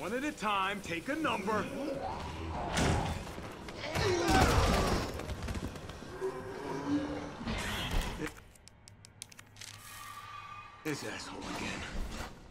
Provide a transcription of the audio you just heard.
One at a time, take a number. This asshole again.